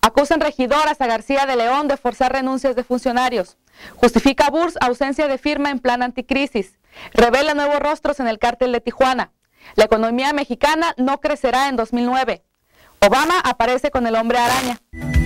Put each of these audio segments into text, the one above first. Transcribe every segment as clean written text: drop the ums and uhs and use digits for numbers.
Acusan regidoras a García de León de forzar renuncias de funcionarios. Justifica Burs ausencia de firma en plan anticrisis. Revela nuevos rostros en el cártel de Tijuana. La economía mexicana no crecerá en 2009. Obama aparece con el hombre araña.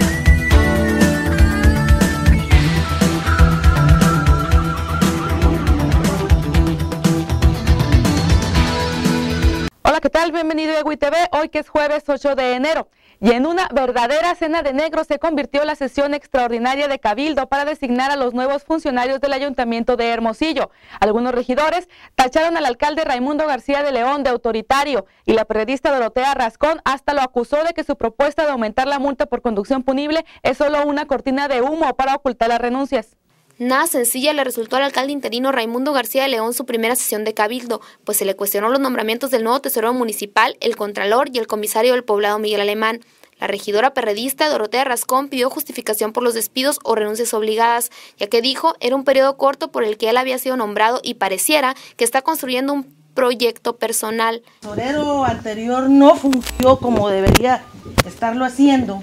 Hola, ¿qué tal? Bienvenido a EWI TV, hoy que es jueves 8 de enero. Y en una verdadera cena de negros se convirtió la sesión extraordinaria de Cabildo para designar a los nuevos funcionarios del Ayuntamiento de Hermosillo. Algunos regidores tacharon al alcalde Raimundo García de León de autoritario y la periodista Dorotea Rascón hasta lo acusó de que su propuesta de aumentar la multa por conducción punible es solo una cortina de humo para ocultar las renuncias. Nada sencilla le resultó al alcalde interino Raimundo García de León su primera sesión de Cabildo, pues se le cuestionó los nombramientos del nuevo tesorero municipal, el contralor y el comisario del poblado Miguel Alemán. La regidora perredista Dorotea Rascón pidió justificación por los despidos o renuncias obligadas, ya que dijo era un periodo corto por el que él había sido nombrado y pareciera que está construyendo un proyecto personal. El tesorero anterior no funcionó como debería estarlo haciendo,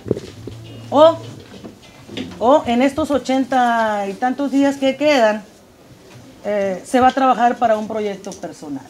o en estos 80 y tantos días que quedan, se va a trabajar para un proyecto personal.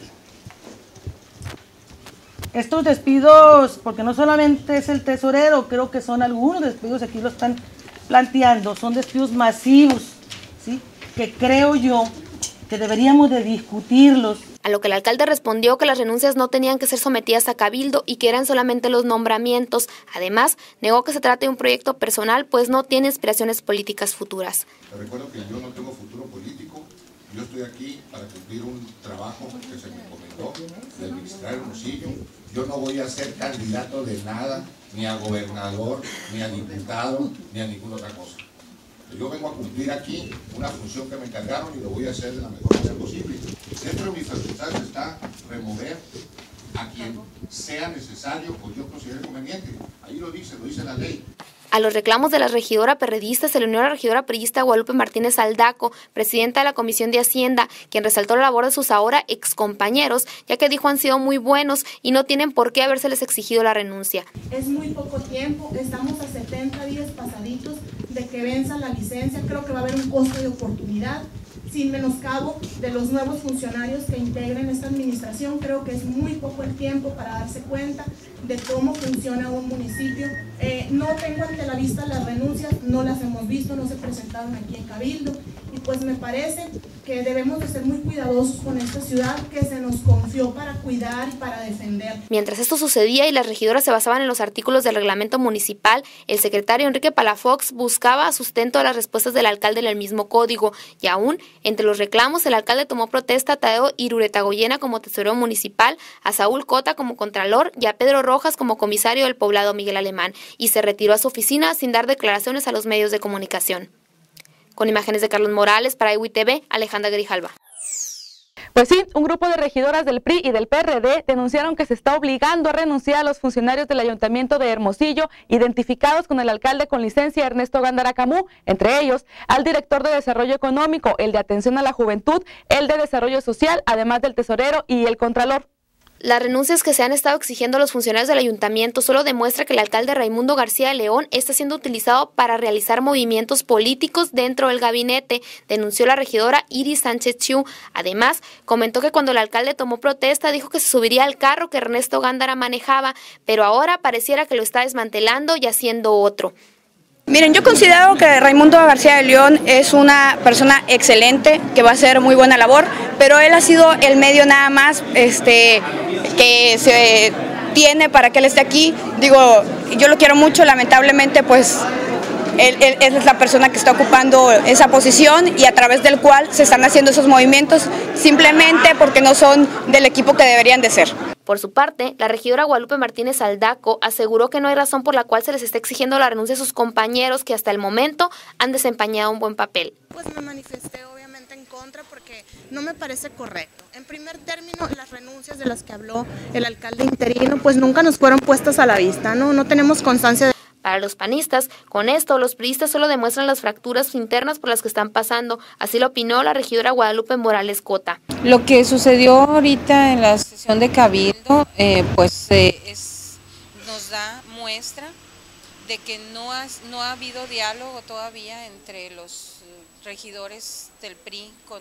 Estos despidos, porque no solamente es el tesorero, creo que son algunos despidos, aquí lo están planteando, son despidos masivos, ¿sí? Que creo yo que deberíamos de discutirlos. A lo que el alcalde respondió que las renuncias no tenían que ser sometidas a Cabildo y que eran solamente los nombramientos. Además, negó que se trate de un proyecto personal, pues no tiene aspiraciones políticas futuras. Te recuerdo que yo no tengo futuro político, yo estoy aquí para cumplir un trabajo que se me encomendó de administrar Hermosillo. Yo no voy a ser candidato de nada, ni a gobernador, ni a diputado, ni a ninguna otra cosa. Yo vengo a cumplir aquí una función que me encargaron y lo voy a hacer de la mejor manera posible. Dentro de mis facultades está remover a quien sea necesario o yo considere conveniente. Ahí lo dice la ley. A los reclamos de la regidora perredista se le unió la regidora priista Guadalupe Martínez Aldaco, presidenta de la Comisión de Hacienda, quien resaltó la labor de sus ahora excompañeros, ya que dijo han sido muy buenos y no tienen por qué habérseles exigido la renuncia. Es muy poco tiempo, estamos a 70 días pasaditos de que venza la licencia, creo que va a haber un costo de oportunidad. Sin menoscabo de los nuevos funcionarios que integren esta administración, creo que es muy poco el tiempo para darse cuenta de cómo funciona un municipio. No tengo ante la vista las renuncias, no las hemos visto, no se presentaron aquí en Cabildo y pues me parece que debemos de ser muy cuidadosos con esta ciudad que se nos confió para cuidar y para defender. Mientras esto sucedía y las regidoras se basaban en los artículos del reglamento municipal, el secretario Enrique Palafox buscaba sustento a las respuestas del alcalde en el mismo código y aún entre los reclamos el alcalde tomó protesta a Tadeo Iruretagoyena como tesorero municipal, a Saúl Cota como contralor y a Pedro Rojas como comisario del poblado Miguel Alemán y se retiró a su oficina sin dar declaraciones a los medios de comunicación. Con imágenes de Carlos Morales para EWI TV, Alejandra Grijalva. Pues sí, un grupo de regidoras del PRI y del PRD denunciaron que se está obligando a renunciar a los funcionarios del Ayuntamiento de Hermosillo, identificados con el alcalde con licencia Ernesto Gándara Camú, entre ellos al director de Desarrollo Económico, el de Atención a la Juventud, el de Desarrollo Social, además del tesorero y el contralor. Las renuncias que se han estado exigiendo a los funcionarios del ayuntamiento solo demuestra que el alcalde Raimundo García de León está siendo utilizado para realizar movimientos políticos dentro del gabinete, denunció la regidora Iris Sánchez Chiu. Además, comentó que cuando el alcalde tomó protesta dijo que se subiría al carro que Ernesto Gándara manejaba, pero ahora pareciera que lo está desmantelando y haciendo otro. Miren, yo considero que Raimundo García de León es una persona excelente, que va a hacer muy buena labor, pero él ha sido el medio nada más que se tiene para que él esté aquí. Digo, yo lo quiero mucho, lamentablemente pues él es la persona que está ocupando esa posición y a través del cual se están haciendo esos movimientos simplemente porque no son del equipo que deberían de ser. Por su parte, la regidora Guadalupe Martínez Aldaco aseguró que no hay razón por la cual se les está exigiendo la renuncia a sus compañeros que hasta el momento han desempeñado un buen papel. Pues me manifesté obviamente en contra porque no me parece correcto. En primer término, las renuncias de las que habló el alcalde interino pues nunca nos fueron puestas a la vista, no tenemos constancia de... Para los panistas, con esto los priistas solo demuestran las fracturas internas por las que están pasando, así lo opinó la regidora Guadalupe Morales Cota. Lo que sucedió ahorita en la sesión de Cabildo, nos da muestra de que no ha habido diálogo todavía entre los regidores del PRI con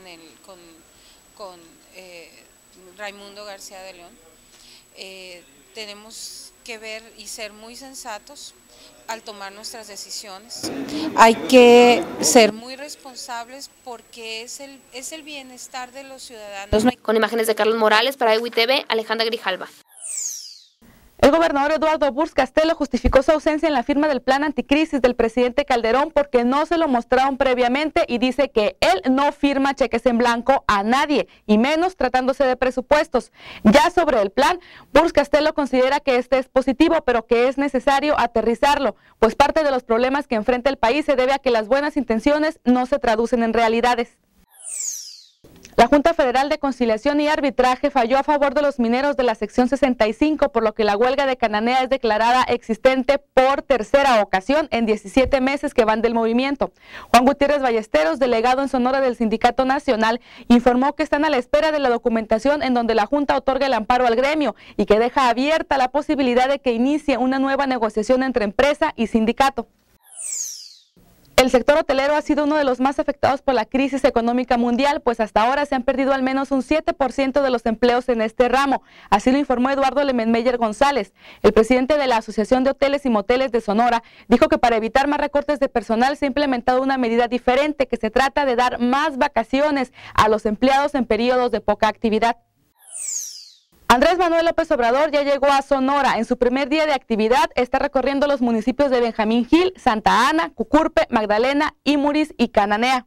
Raimundo García de León. Tenemos que ver y ser muy sensatos al tomar nuestras decisiones. Hay que ser muy responsables porque es el bienestar de los ciudadanos. Con imágenes de Carlos Morales para EWTV, Alejandra Grijalva. El gobernador Eduardo Burz Castelo justificó su ausencia en la firma del plan anticrisis del presidente Calderón porque no se lo mostraron previamente y dice que él no firma cheques en blanco a nadie, y menos tratándose de presupuestos. Ya sobre el plan, Burz Castelo considera que este es positivo, pero que es necesario aterrizarlo, pues parte de los problemas que enfrenta el país se debe a que las buenas intenciones no se traducen en realidades. La Junta Federal de Conciliación y Arbitraje falló a favor de los mineros de la sección 65, por lo que la huelga de Cananea es declarada existente por tercera ocasión en 17 meses que van del movimiento. Juan Gutiérrez Ballesteros, delegado en Sonora del Sindicato Nacional, informó que están a la espera de la documentación en donde la Junta otorga el amparo al gremio y que deja abierta la posibilidad de que inicie una nueva negociación entre empresa y sindicato. El sector hotelero ha sido uno de los más afectados por la crisis económica mundial, pues hasta ahora se han perdido al menos un 7% de los empleos en este ramo. Así lo informó Eduardo Lemenmeyer González. El presidente de la Asociación de Hoteles y Moteles de Sonora dijo que para evitar más recortes de personal se ha implementado una medida diferente, que se trata de dar más vacaciones a los empleados en periodos de poca actividad. Andrés Manuel López Obrador ya llegó a Sonora. En su primer día de actividad está recorriendo los municipios de Benjamín Gil, Santa Ana, Cucurpe, Magdalena, Imuris y Cananea.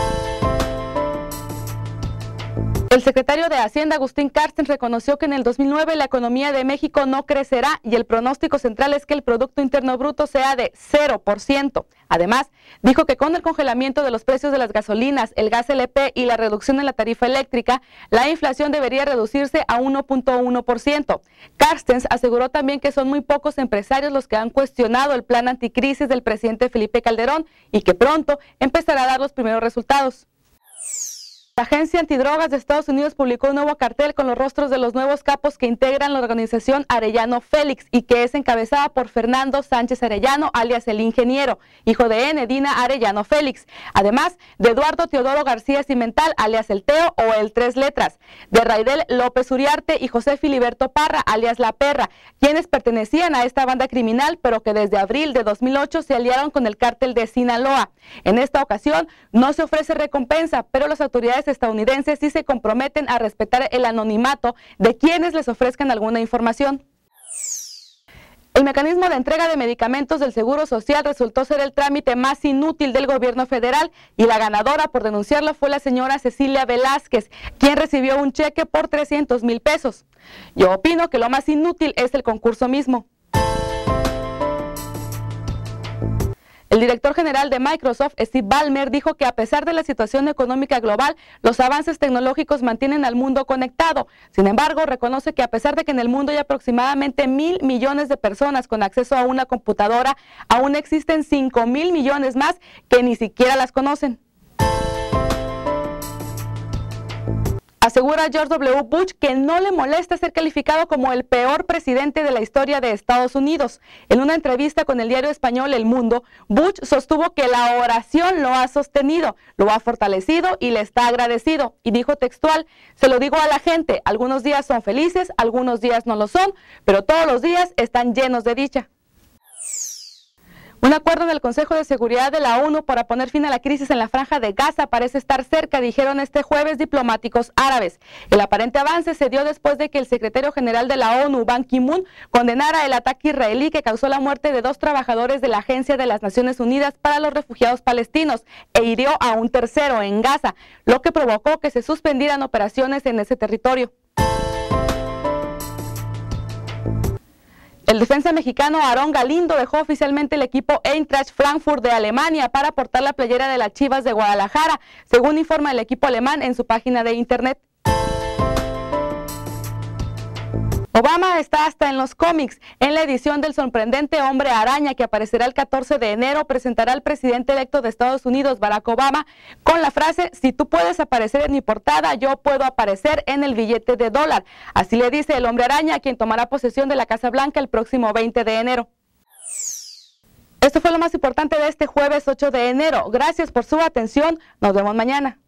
El secretario de Hacienda, Agustín Carstens, reconoció que en el 2009 la economía de México no crecerá y el pronóstico central es que el Producto Interno Bruto sea de 0%. Además, dijo que con el congelamiento de los precios de las gasolinas, el gas LP y la reducción en la tarifa eléctrica, la inflación debería reducirse a 1.1%. Carstens aseguró también que son muy pocos empresarios los que han cuestionado el plan anticrisis del presidente Felipe Calderón y que pronto empezará a dar los primeros resultados. La Agencia Antidrogas de Estados Unidos publicó un nuevo cartel con los rostros de los nuevos capos que integran la organización Arellano Félix y que es encabezada por Fernando Sánchez Arellano, alias el Ingeniero, hijo de Enedina Arellano Félix, además de Eduardo Teodoro García Cimental, alias el Teo o el Tres Letras, de Raidel López Uriarte y José Filiberto Parra, alias La Perra, quienes pertenecían a esta banda criminal, pero que desde abril de 2008 se aliaron con el cártel de Sinaloa. En esta ocasión no se ofrece recompensa, pero las autoridades estadounidenses sí se comprometen a respetar el anonimato de quienes les ofrezcan alguna información. El mecanismo de entrega de medicamentos del Seguro Social resultó ser el trámite más inútil del gobierno federal y la ganadora por denunciarlo fue la señora Cecilia Velázquez, quien recibió un cheque por 300,000 pesos. Yo opino que lo más inútil es el concurso mismo. El director general de Microsoft, Steve Ballmer, dijo que a pesar de la situación económica global, los avances tecnológicos mantienen al mundo conectado. Sin embargo, reconoce que a pesar de que en el mundo hay aproximadamente 1,000 millones de personas con acceso a una computadora, aún existen 5,000 millones más que ni siquiera las conocen. Asegura George W. Bush que no le molesta ser calificado como el peor presidente de la historia de Estados Unidos. En una entrevista con el diario español El Mundo, Bush sostuvo que la oración lo ha sostenido, lo ha fortalecido y le está agradecido. Y dijo textual: se lo digo a la gente, algunos días son felices, algunos días no lo son, pero todos los días están llenos de dicha. Un acuerdo del Consejo de Seguridad de la ONU para poner fin a la crisis en la Franja de Gaza parece estar cerca, dijeron este jueves diplomáticos árabes. El aparente avance se dio después de que el secretario general de la ONU, Ban Ki-moon, condenara el ataque israelí que causó la muerte de 2 trabajadores de la Agencia de las Naciones Unidas para los Refugiados Palestinos e hirió a un tercero en Gaza, lo que provocó que se suspendieran operaciones en ese territorio. El defensa mexicano Aarón Galindo dejó oficialmente el equipo Eintracht Frankfurt de Alemania para portar la playera de las Chivas de Guadalajara, según informa el equipo alemán en su página de internet. Obama está hasta en los cómics. En la edición del sorprendente Hombre Araña, que aparecerá el 14 de enero, presentará al presidente electo de Estados Unidos, Barack Obama, con la frase: si tú puedes aparecer en mi portada, yo puedo aparecer en el billete de $. Así le dice el Hombre Araña, quien tomará posesión de la Casa Blanca el próximo 20 de enero. Esto fue lo más importante de este jueves 8 de enero. Gracias por su atención. Nos vemos mañana.